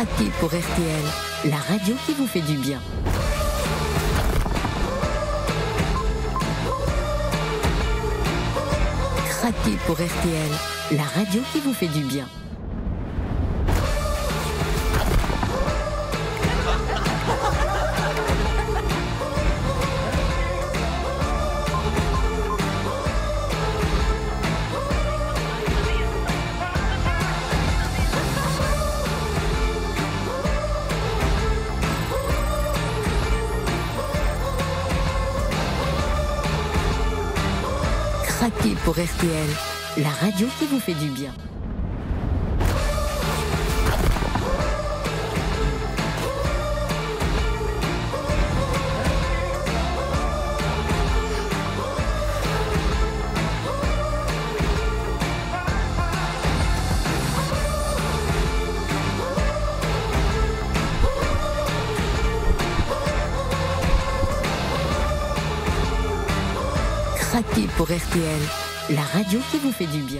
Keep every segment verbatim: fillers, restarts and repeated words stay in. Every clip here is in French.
Craquez pour R T L, la radio qui vous fait du bien. Craquez pour R T L, la radio qui vous fait du bien. Craquez pour R T L, la radio qui vous fait du bien. Craquez pour R T L, la radio qui vous fait du bien.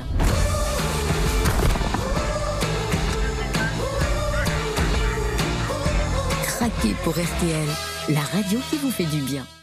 Craquez pour R T L, la radio qui vous fait du bien.